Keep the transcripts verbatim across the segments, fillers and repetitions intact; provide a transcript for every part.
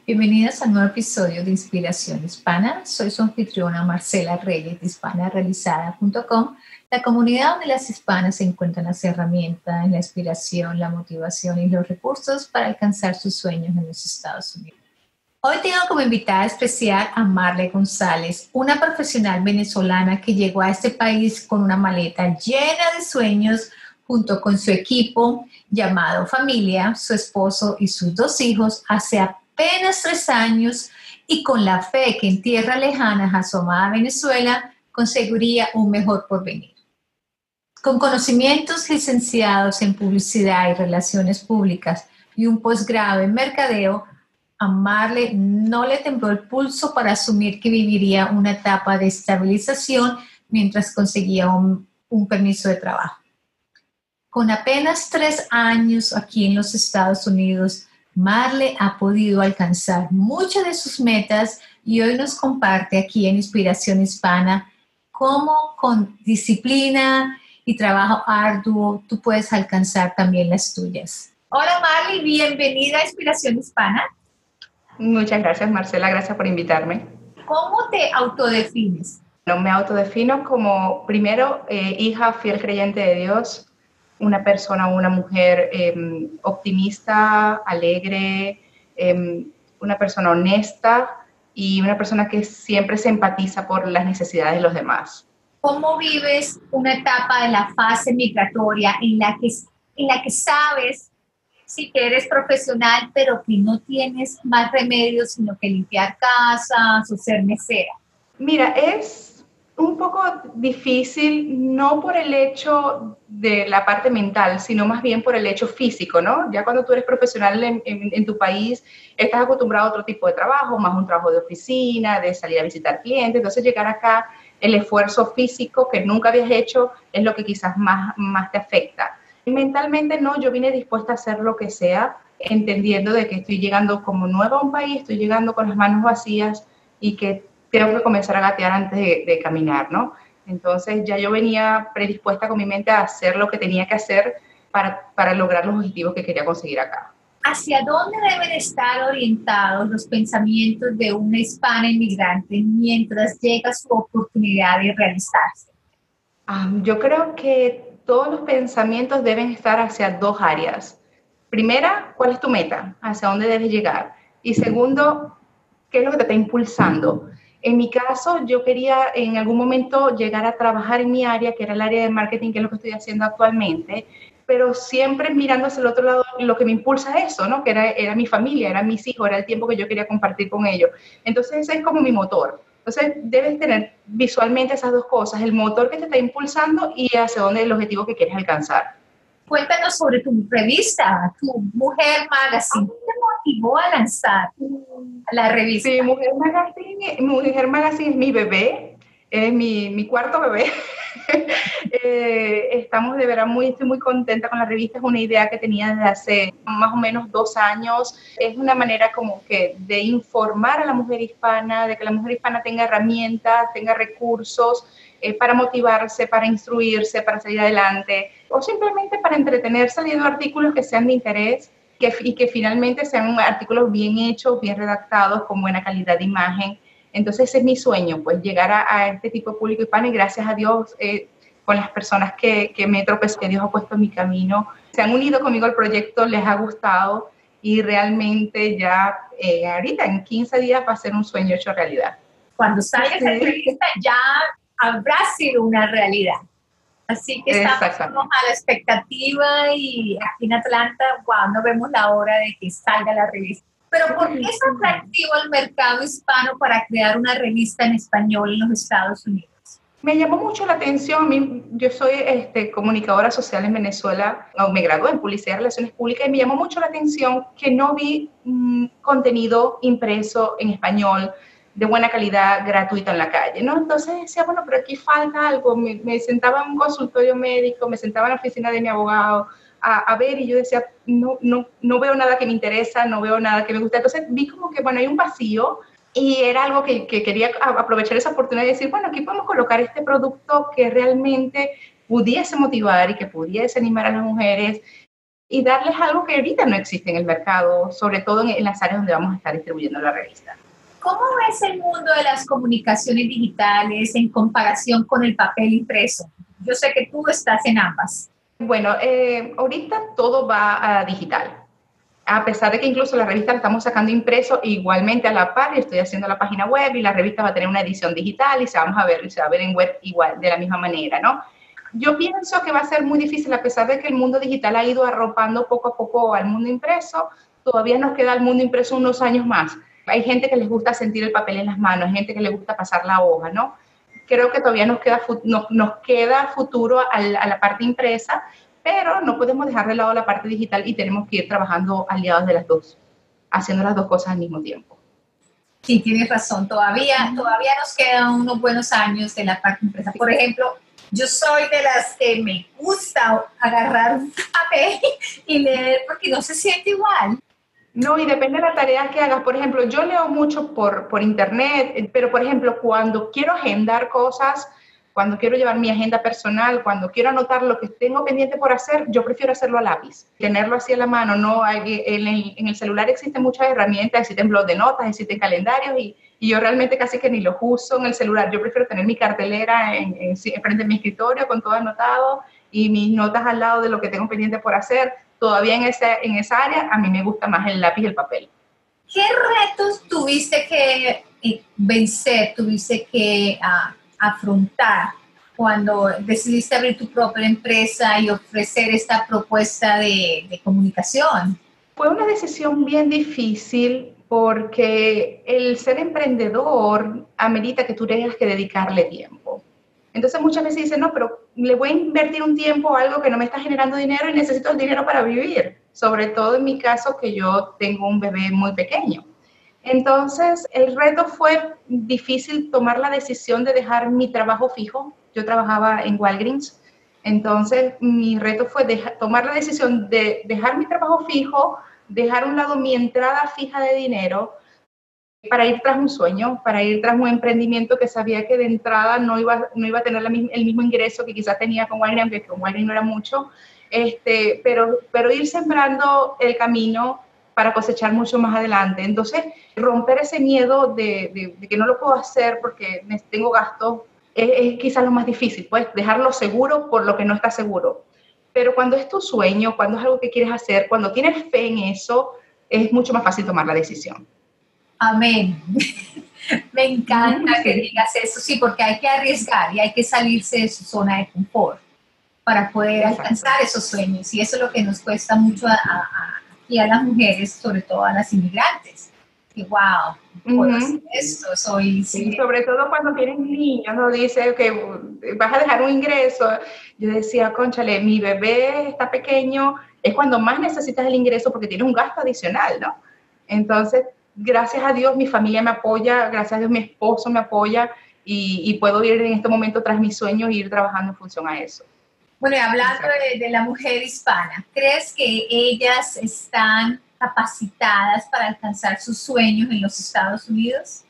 Bienvenidas a un nuevo episodio de Inspiración Hispana. Soy su anfitriona Marcela Reyes de hispana realizada punto com, la comunidad donde las hispanas encuentran las herramientas, la inspiración, la motivación y los recursos para alcanzar sus sueños en los Estados Unidos. Hoy tengo como invitada especial a Marle González, una profesional venezolana que llegó a este país con una maleta llena de sueños junto con su equipo llamado familia, su esposo y sus dos hijos hace apenas tres años y con la fe que en tierras lejanas a su amada Venezuela conseguiría un mejor porvenir. Con conocimientos licenciados en publicidad y relaciones públicas y un posgrado en mercadeo, a Marle no le tembló el pulso para asumir que viviría una etapa de estabilización mientras conseguía un, un permiso de trabajo. Con apenas tres años aquí en los Estados Unidos, Marle ha podido alcanzar muchas de sus metas y hoy nos comparte aquí en Inspiración Hispana cómo con disciplina y trabajo arduo tú puedes alcanzar también las tuyas. Hola Marle, bienvenida a Inspiración Hispana. Muchas gracias, Marcela, gracias por invitarme. ¿Cómo te autodefines? No, me autodefino como, primero, eh, hija fiel creyente de Dios, una persona, una mujer eh, optimista, alegre, eh, una persona honesta y una persona que siempre se empatiza por las necesidades de los demás. ¿Cómo vives una etapa de la fase migratoria en la que, en la que sabes sí que eres profesional, pero que no tienes más remedio sino que limpiar casas o ser mesera? Mira, es un poco difícil, no por el hecho de la parte mental, sino más bien por el hecho físico, ¿no? Ya cuando tú eres profesional en, en, en tu país, estás acostumbrado a otro tipo de trabajo, más un trabajo de oficina, de salir a visitar clientes, entonces llegar acá, el esfuerzo físico que nunca habías hecho es lo que quizás más, más te afecta. Mentalmente no, yo vine dispuesta a hacer lo que sea, entendiendo de que estoy llegando como nueva a un país, estoy llegando con las manos vacías y que tengo que comenzar a gatear antes de, de caminar, ¿no? Entonces ya yo venía predispuesta con mi mente a hacer lo que tenía que hacer para, para lograr los objetivos que quería conseguir acá. ¿Hacia dónde deben estar orientados los pensamientos de una hispana inmigrante mientras llega su oportunidad de realizarse? Um, yo creo que todos los pensamientos deben estar hacia dos áreas. Primera, ¿cuál es tu meta? ¿Hacia dónde debes llegar? Y segundo, ¿qué es lo que te está impulsando? En mi caso, yo quería en algún momento llegar a trabajar en mi área, que era el área de marketing, que es lo que estoy haciendo actualmente, pero siempre mirando hacia el otro lado, lo que me impulsa es eso, ¿no? Que era, era mi familia, eran mis hijos, era el tiempo que yo quería compartir con ellos. Entonces, ese es como mi motor. Entonces, debes tener visualmente esas dos cosas, el motor que te está impulsando y hacia dónde el objetivo que quieres alcanzar. Cuéntanos sobre tu revista, tu Mujer Magazine. ¿Qué te motivó a lanzar la revista? Sí, Mujer Magazine, Mujer Magazine es mi bebé, es mi, mi cuarto bebé. eh, estamos de verdad muy, estoy muy contenta con la revista, es una idea que tenía desde hace más o menos dos años. Es una manera como que de informar a la mujer hispana, de que la mujer hispana tenga herramientas, tenga recursos eh, para motivarse, para instruirse, para salir adelante, o simplemente para entretenerse leyendo artículos que sean de interés. Que, y que finalmente sean artículos bien hechos, bien redactados, con buena calidad de imagen. Entonces ese es mi sueño, pues llegar a, a este tipo de público hispano y gracias a Dios eh, con las personas que, que me tropecé, que Dios ha puesto en mi camino, se han unido conmigo al proyecto, les ha gustado y realmente ya eh, ahorita en quince días va a ser un sueño hecho realidad. Cuando salga esa entrevista ya habrá sido una realidad. Así que estamos a la expectativa y aquí en Atlanta, wow, no vemos la hora de que salga la revista. Pero ¿por qué es atractivo el mercado hispano para crear una revista en español en los Estados Unidos? Me llamó mucho la atención, a mí, yo soy este, comunicadora social en Venezuela, no, me gradué en Publicidad y Relaciones Públicas y me llamó mucho la atención que no vi mmm, contenido impreso en español de buena calidad, gratuito en la calle, ¿no? Entonces decía, bueno, pero aquí falta algo. Me, me sentaba en un consultorio médico, me sentaba en la oficina de mi abogado a, a ver y yo decía, no, no, no veo nada que me interesa, no veo nada que me gusta. Entonces vi como que, bueno, hay un vacío y era algo que, que quería aprovechar esa oportunidad de decir, bueno, aquí podemos colocar este producto que realmente pudiese motivar y que pudiese animar a las mujeres y darles algo que ahorita no existe en el mercado, sobre todo en, en las áreas donde vamos a estar distribuyendo la revista. ¿Cómo ves el mundo de las comunicaciones digitales en comparación con el papel impreso? Yo sé que tú estás en ambas. Bueno, eh, ahorita todo va a digital. A pesar de que incluso la revista la estamos sacando impreso, igualmente a la par, y estoy haciendo la página web y la revista va a tener una edición digital y se, vamos a ver, se va a ver en web igual, de la misma manera, ¿no? Yo pienso que va a ser muy difícil, a pesar de que el mundo digital ha ido arropando poco a poco al mundo impreso, todavía nos queda el mundo impreso unos años más. Hay gente que les gusta sentir el papel en las manos, hay gente que le gusta pasar la hoja, ¿no? Creo que todavía nos queda, nos, nos queda futuro a la, a la parte impresa, pero no podemos dejar de lado la parte digital y tenemos que ir trabajando aliados de las dos, haciendo las dos cosas al mismo tiempo. Sí, tienes razón, todavía, todavía nos quedan unos buenos años de la parte impresa. Por ejemplo, yo soy de las que me gusta agarrar un papel y leer porque no se siente igual. No, y depende de la tarea que hagas. Por ejemplo, yo leo mucho por, por internet, pero por ejemplo, cuando quiero agendar cosas, cuando quiero llevar mi agenda personal, cuando quiero anotar lo que tengo pendiente por hacer, yo prefiero hacerlo a lápiz, tenerlo así a la mano. No, hay, en, el, en el celular existen muchas herramientas, existen blocs de notas, existen calendarios y, y yo realmente casi que ni los uso en el celular. Yo prefiero tener mi cartelera en, en, en frente de mi escritorio con todo anotado y mis notas al lado de lo que tengo pendiente por hacer. Todavía en, ese, en esa área a mí me gusta más el lápiz y el papel. ¿Qué retos tuviste que eh, vencer, tuviste que uh, afrontar cuando decidiste abrir tu propia empresa y ofrecer esta propuesta de, de comunicación? Fue una decisión bien difícil porque el ser emprendedor amerita que tú tengas que dedicarle tiempo. Entonces muchas veces dicen, no, pero le voy a invertir un tiempo a algo que no me está generando dinero y necesito el dinero para vivir. Sobre todo en mi caso que yo tengo un bebé muy pequeño. Entonces el reto fue difícil tomar la decisión de dejar mi trabajo fijo. Yo trabajaba en Walgreens. Entonces mi reto fue dejar, tomar la decisión de dejar mi trabajo fijo, dejar a un lado mi entrada fija de dinero, para ir tras un sueño, para ir tras un emprendimiento que sabía que de entrada no iba, no iba a tener la, el mismo ingreso que quizás tenía con Walgreens, porque con Walgreens no era mucho, este, pero, pero ir sembrando el camino para cosechar mucho más adelante. Entonces, romper ese miedo de, de, de que no lo puedo hacer porque tengo gastos es, es quizás lo más difícil, pues dejarlo seguro por lo que no está seguro. Pero cuando es tu sueño, cuando es algo que quieres hacer, cuando tienes fe en eso, es mucho más fácil tomar la decisión. Amén. Me encanta que digas eso, sí, porque hay que arriesgar y hay que salirse de su zona de confort para poder Exacto. alcanzar esos sueños. Y eso es lo que nos cuesta mucho a, a, aquí a las mujeres, sobre todo a las inmigrantes. Que wow, puedo uh-huh. hacer esto, soy... Sí, sobre todo cuando tienes niños, no dice que vas a dejar un ingreso. Yo decía, cónchale, mi bebé está pequeño, es cuando más necesitas el ingreso porque tienes un gasto adicional, ¿no? Entonces, gracias a Dios mi familia me apoya, gracias a Dios mi esposo me apoya y, y puedo ir en este momento tras mis sueños e ir trabajando en función a eso. Bueno, y hablando de, de la mujer hispana, ¿crees que ellas están capacitadas para alcanzar sus sueños en los Estados Unidos?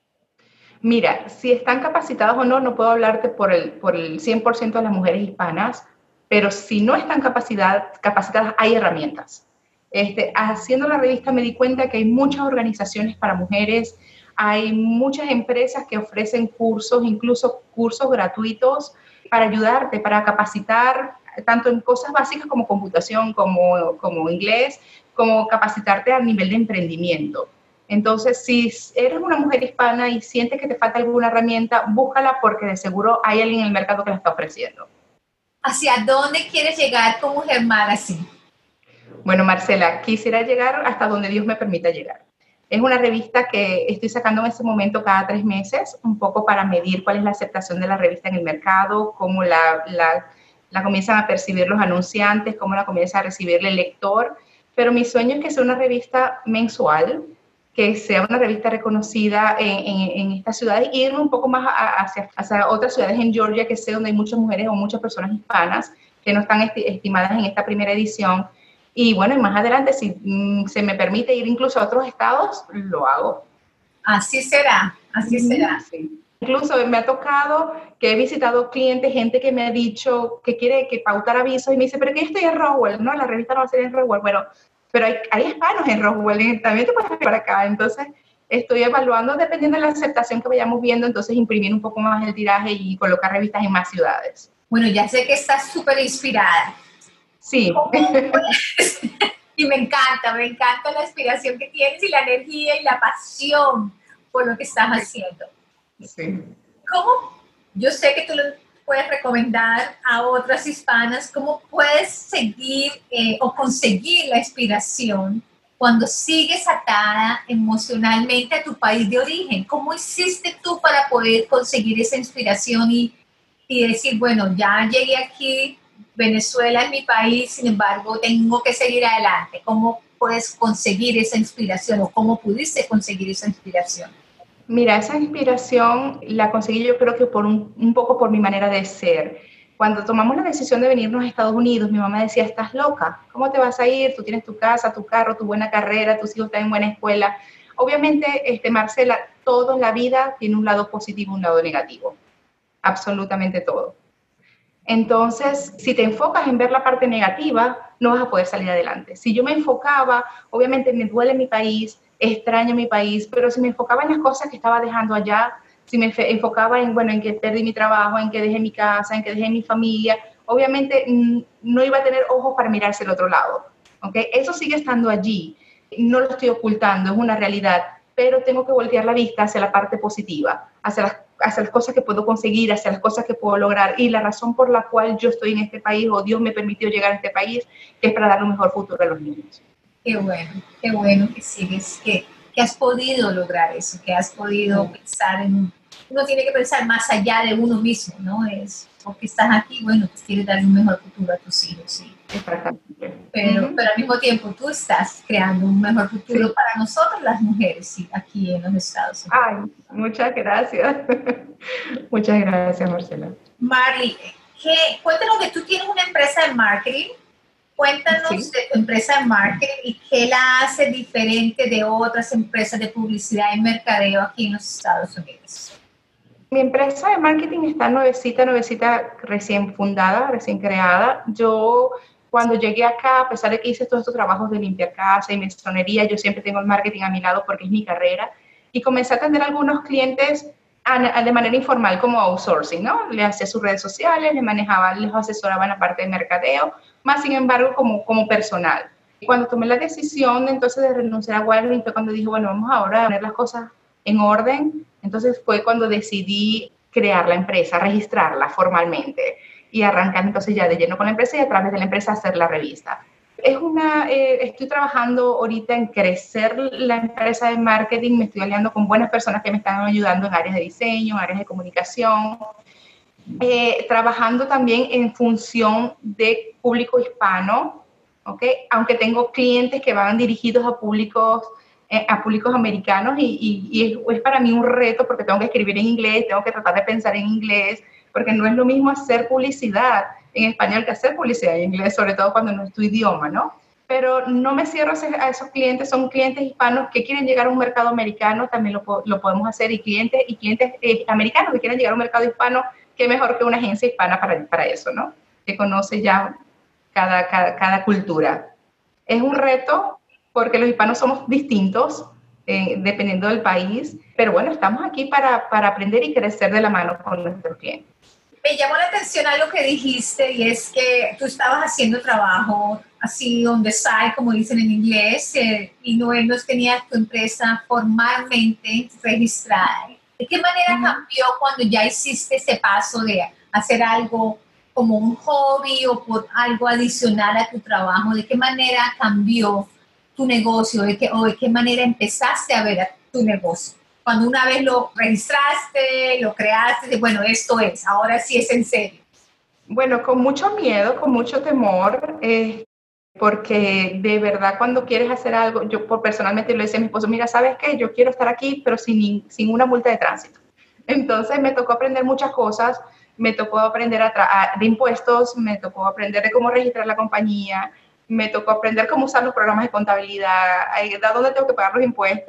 Mira, si están capacitadas o no, no puedo hablarte por el, por el cien por ciento de las mujeres hispanas, pero si no están capacitadas, capacitadas hay herramientas. Este, haciendo la revista me di cuenta que hay muchas organizaciones para mujeres, hay muchas empresas que ofrecen cursos, incluso cursos gratuitos para ayudarte, para capacitar tanto en cosas básicas como computación, como, como inglés, como capacitarte a nivel de emprendimiento. Entonces, si eres una mujer hispana y sientes que te falta alguna herramienta, búscala porque de seguro hay alguien en el mercado que la está ofreciendo. ¿Hacia dónde quieres llegar con Mujer Magazine? Bueno, Marcela, quisiera llegar hasta donde Dios me permita llegar. Es una revista que estoy sacando en este momento cada tres meses, un poco para medir cuál es la aceptación de la revista en el mercado, cómo la, la, la comienzan a percibir los anunciantes, cómo la comienza a recibir el lector. Pero mi sueño es que sea una revista mensual, que sea una revista reconocida en, en, en estas ciudades y irme un poco más a, hacia, hacia otras ciudades en Georgia, que sé donde hay muchas mujeres o muchas personas hispanas que no están esti- estimadas en esta primera edición. Y bueno, y más adelante, si mm, se me permite ir incluso a otros estados, lo hago. Así será, así Mm, será. sí. Incluso me ha tocado que he visitado clientes, gente que me ha dicho que quiere que pautar avisos y me dice, pero que yo estoy en Roswell, ¿no? La revista no va a ser en Roswell. Bueno, pero hay, hay hispanos en Roswell, y también te puedes ir para acá. Entonces, estoy evaluando, dependiendo de la aceptación que vayamos viendo, entonces imprimir un poco más el tiraje y colocar revistas en más ciudades. Bueno, ya sé que estás súper inspirada. Sí. Y me encanta, me encanta la inspiración que tienes y la energía y la pasión por lo que estás haciendo. Sí. ¿Cómo? Yo sé que tú lo puedes recomendar a otras hispanas, ¿cómo puedes seguir eh, o conseguir la inspiración cuando sigues atada emocionalmente a tu país de origen? ¿Cómo hiciste tú para poder conseguir esa inspiración y, y decir, bueno, ya llegué aquí, Venezuela es mi país, sin embargo, tengo que seguir adelante? ¿Cómo puedes conseguir esa inspiración o cómo pudiste conseguir esa inspiración? Mira, esa inspiración la conseguí yo creo que por un, un poco por mi manera de ser. Cuando tomamos la decisión de venirnos a Estados Unidos, mi mamá decía, estás loca, ¿cómo te vas a ir? Tú tienes tu casa, tu carro, tu buena carrera, tus hijos están en buena escuela. Obviamente, este, Marcela, todo en la vida tiene un lado positivo y un lado negativo, absolutamente todo. Entonces, si te enfocas en ver la parte negativa, no vas a poder salir adelante. Si yo me enfocaba, obviamente me duele mi país, extraño mi país, pero si me enfocaba en las cosas que estaba dejando allá, si me enfocaba en, bueno, en que perdí mi trabajo, en que dejé mi casa, en que dejé mi familia, obviamente no iba a tener ojos para mirarse al otro lado, ¿ok? Eso sigue estando allí, no lo estoy ocultando, es una realidad, pero tengo que voltear la vista hacia la parte positiva, hacia las, hacia las cosas que puedo conseguir, hacia las cosas que puedo lograr, y la razón por la cual yo estoy en este país, o Dios me permitió llegar a este país, que es para dar un mejor futuro a los niños. Qué bueno, qué bueno que sigues, que, que has podido lograr eso, que has podido sí. pensar en... Uno tiene que pensar más allá de uno mismo, ¿no? Es porque estás aquí, bueno, pues quieres dar un mejor futuro a tus hijos, sí. Exactamente. Pero, uh-huh. pero al mismo tiempo tú estás creando un mejor futuro sí. para nosotros las mujeres, sí, aquí en los Estados Unidos. Ay, muchas gracias. Muchas gracias, Marcela. Marley, ¿qué, cuéntanos que tú tienes una empresa de marketing. Cuéntanos sí. de tu empresa de marketing y qué la hace diferente de otras empresas de publicidad y mercadeo aquí en los Estados Unidos. Mi empresa de marketing está nuevecita, nuevecita, recién fundada, recién creada. Yo, cuando llegué acá, a pesar de que hice todos estos trabajos de limpiar casa y mesonería, yo siempre tengo el marketing a mi lado porque es mi carrera. Y comencé a atender a algunos clientes de manera informal, como outsourcing, ¿no? Le hacía sus redes sociales, le manejaba, les asesoraba en la parte de mercadeo, más sin embargo como, como personal. Y cuando tomé la decisión entonces de renunciar a Walgreens fue cuando dije, bueno, vamos ahora a poner las cosas en orden. Entonces fue cuando decidí crear la empresa, registrarla formalmente y arrancar entonces ya de lleno con la empresa y a través de la empresa hacer la revista. Es una, eh, estoy trabajando ahorita en crecer la empresa de marketing, me estoy aliando con buenas personas que me están ayudando en áreas de diseño, en áreas de comunicación, eh, trabajando también en función de público hispano, ¿ok? Aunque tengo clientes que van dirigidos a públicos, eh, a públicos americanos y, y, y es, es para mí un reto porque tengo que escribir en inglés, tengo que tratar de pensar en inglés, porque no es lo mismo hacer publicidad en español que hacer publicidad en inglés, sobre todo cuando no es tu idioma, ¿no? Pero no me cierro a esos clientes, son clientes hispanos que quieren llegar a un mercado americano, también lo, lo podemos hacer, y clientes, y clientes eh, americanos que quieren llegar a un mercado hispano, qué mejor que una agencia hispana para, para eso, ¿no? Que conoce ya cada, cada, cada cultura. Es un reto porque los hispanos somos distintos, eh, dependiendo del país, pero bueno, estamos aquí para, para aprender y crecer de la mano con nuestros clientes. Me llamó la atención algo que dijiste y es que tú estabas haciendo trabajo así on the side, como dicen en inglés, eh, y no, no tenías tu empresa formalmente registrada. ¿De qué manera uh-huh. cambió cuando ya hiciste ese paso de hacer algo como un hobby o por algo adicional a tu trabajo? ¿De qué manera cambió tu negocio? ¿De qué, o de qué manera empezaste a ver tu negocio? Cuando una vez lo registraste, lo creaste, bueno, esto es, ahora sí es en serio. Bueno, con mucho miedo, con mucho temor, eh, porque de verdad cuando quieres hacer algo, yo por personalmente le decía a mi esposo, mira, ¿sabes qué? Yo quiero estar aquí, pero sin, sin una multa de tránsito. Entonces me tocó aprender muchas cosas, me tocó aprender a a, de impuestos, me tocó aprender de cómo registrar la compañía, me tocó aprender cómo usar los programas de contabilidad, de dónde tengo que pagar los impuestos.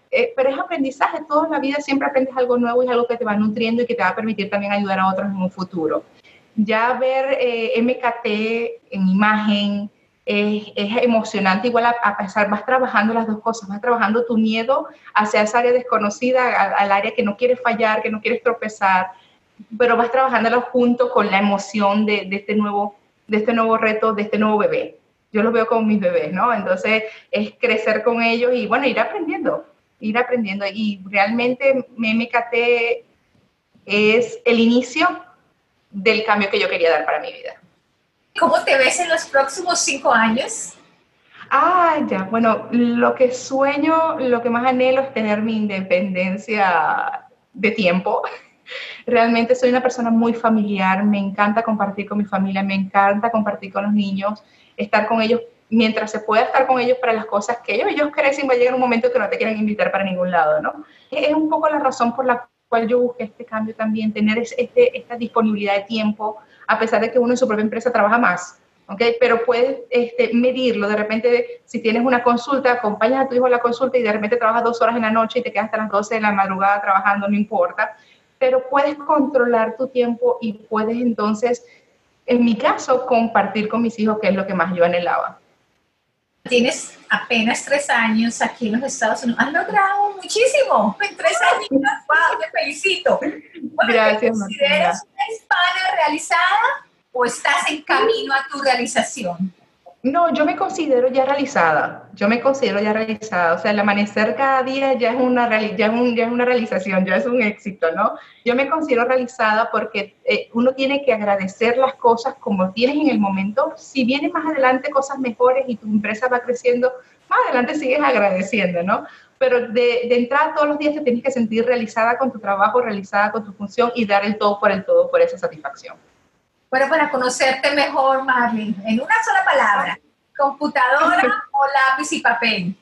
eh, pero es aprendizaje, toda la vida siempre aprendes algo nuevo y es algo que te va nutriendo y que te va a permitir también ayudar a otros en un futuro. Ya ver eh, M K T en imagen es, es emocionante, igual a, a pesar, vas trabajando las dos cosas, vas trabajando tu miedo hacia esa área desconocida, al, al área que no quieres fallar, que no quieres tropezar, pero vas trabajándolo junto con la emoción de, de, este nuevo, de este nuevo reto, de este nuevo bebé. Yo los veo como mis bebés, ¿no? Entonces es crecer con ellos y, bueno, ir aprendiendo, ir aprendiendo. Y realmente M K T es el inicio del cambio que yo quería dar para mi vida. ¿Cómo te ves en los próximos cinco años? Ah, ya, bueno, lo que sueño, lo que más anhelo es tener mi independencia de tiempo. Realmente soy una persona muy familiar, me encanta compartir con mi familia, me encanta compartir con los niños, estar con ellos mientras se pueda estar con ellos para las cosas que ellos, ellos crecen, va a llegar un momento que no te quieran invitar para ningún lado, ¿no? Es un poco la razón por la cual yo busqué este cambio también, tener este, esta disponibilidad de tiempo, a pesar de que uno en su propia empresa trabaja más, ¿ok? Pero puedes este, medirlo, de repente si tienes una consulta, acompañas a tu hijo a la consulta y de repente trabajas dos horas en la noche y te quedas hasta las doce de la madrugada trabajando, no importa, pero puedes controlar tu tiempo y puedes entonces, en mi caso, compartir con mis hijos, que es lo que más yo anhelaba. Tienes apenas tres años aquí en los Estados Unidos. Has logrado muchísimo en tres años. ¡Wow! Te felicito. Bueno, Gracias, ¿te consideras una hispana realizada o estás en camino a tu realización? No, yo me considero ya realizada, yo me considero ya realizada, o sea, el amanecer cada día ya es una, ya es un, ya es una realización, ya es un éxito, ¿no? Yo me considero realizada porque eh, uno tiene que agradecer las cosas como tienes en el momento. Si vienen más adelante cosas mejores y tu empresa va creciendo, más adelante sigues agradeciendo, ¿no? Pero de, de entrada todos los días te tienes que sentir realizada con tu trabajo, realizada con tu función y dar el todo por el todo por esa satisfacción. Bueno, para conocerte mejor, Marley, en una sola palabra, ¿computadora o lápiz y papel?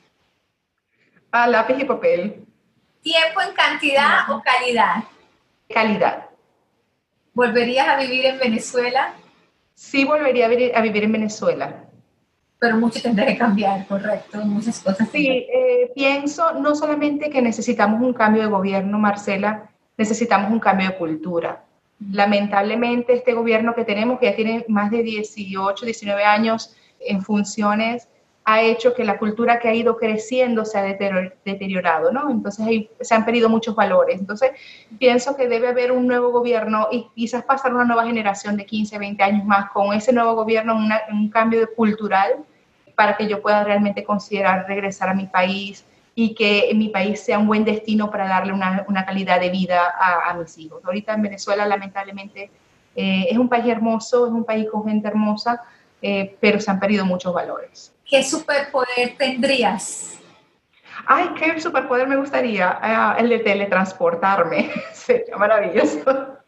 Ah, lápiz y papel. ¿Tiempo en cantidad no. o calidad? Calidad. ¿Volverías a vivir en Venezuela? Sí, volvería a vivir, a vivir en Venezuela. Pero mucho tendrá que cambiar, correcto, muchas cosas. Sí, eh, pienso no solamente que necesitamos un cambio de gobierno, Marcela, necesitamos un cambio de cultura. Lamentablemente este gobierno que tenemos, que ya tiene más de dieciocho, diecinueve años en funciones, ha hecho que la cultura que ha ido creciendo se ha deteriorado, ¿no? Entonces hay, se han perdido muchos valores. Entonces pienso que debe haber un nuevo gobierno y quizás pasar una nueva generación de quince, veinte años más con ese nuevo gobierno, una, un cambio cultural para que yo pueda realmente considerar regresar a mi país y que mi país sea un buen destino para darle una, una calidad de vida a, a mis hijos. Ahorita en Venezuela, lamentablemente, eh, es un país hermoso, es un país con gente hermosa, eh, pero se han perdido muchos valores. ¿Qué superpoder tendrías? Ay, qué superpoder me gustaría. Ah, el de teletransportarme. Sería maravilloso.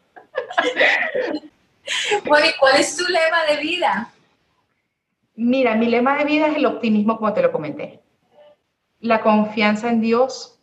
Bueno, ¿y cuál es tu lema de vida? Mira, mi lema de vida es el optimismo, como te lo comenté. La confianza en Dios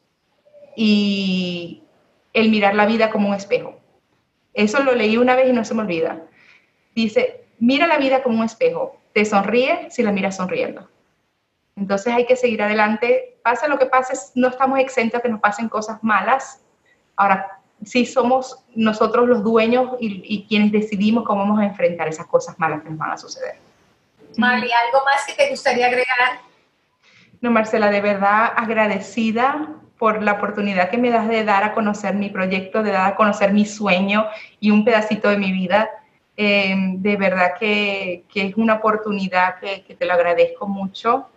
y el mirar la vida como un espejo. Eso lo leí una vez y no se me olvida. Dice, mira la vida como un espejo. Te sonríe si la miras sonriendo. Entonces hay que seguir adelante. Pase lo que pase, no estamos exentos a que nos pasen cosas malas. Ahora, sí somos nosotros los dueños y, y quienes decidimos cómo vamos a enfrentar esas cosas malas que nos van a suceder. Mari, ¿algo más que te gustaría agregar? No, Marcela, de verdad agradecida por la oportunidad que me das de dar a conocer mi proyecto, de dar a conocer mi sueño y un pedacito de mi vida. Eh, de verdad que, que es una oportunidad que, que te lo agradezco mucho.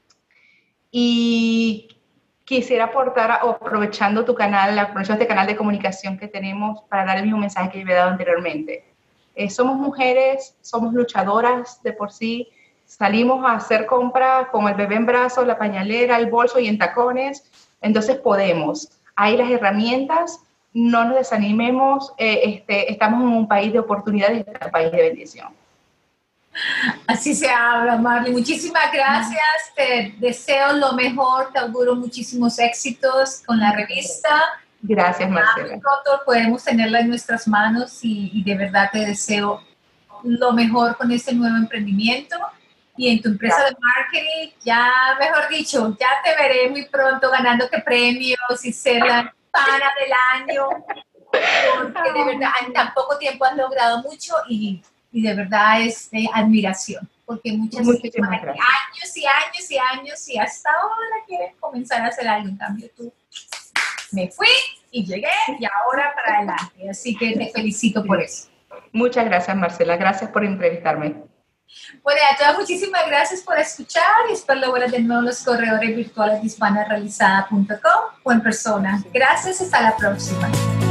Y quisiera aportar, aprovechando tu canal, aprovechando este canal de comunicación que tenemos, para dar el mismo mensaje que yo he dado anteriormente. Eh, somos mujeres, somos luchadoras de por sí, salimos a hacer compras con el bebé en brazos, la pañalera, el bolso y en tacones, entonces podemos. Hay las herramientas, no nos desanimemos, eh, este, estamos en un país de oportunidades, un país de bendición. Así se habla, Marley. Muchísimas gracias, te deseo lo mejor, te auguro muchísimos éxitos con la revista. Gracias, Marcela. Pronto podemos tenerla en nuestras manos y, y de verdad te deseo lo mejor con este nuevo emprendimiento. y en tu empresa Gracias. de marketing, ya, mejor dicho, ya te veré muy pronto ganándote premios y ser la hispana del año, porque de verdad en tan poco tiempo has logrado mucho y, y de verdad es de admiración, porque muchas Muchísimas hispanas que gracias. años y años y años y hasta ahora quieren comenzar a hacer algo, en cambio tú me fui y llegué y ahora para adelante, así que te felicito por eso. Muchas gracias, Marcela. Gracias por entrevistarme. Bueno, a todas muchísimas gracias por escuchar y espero ver de nuevo los corredores virtuales de hispana realizada punto com o en persona. Gracias, hasta la próxima.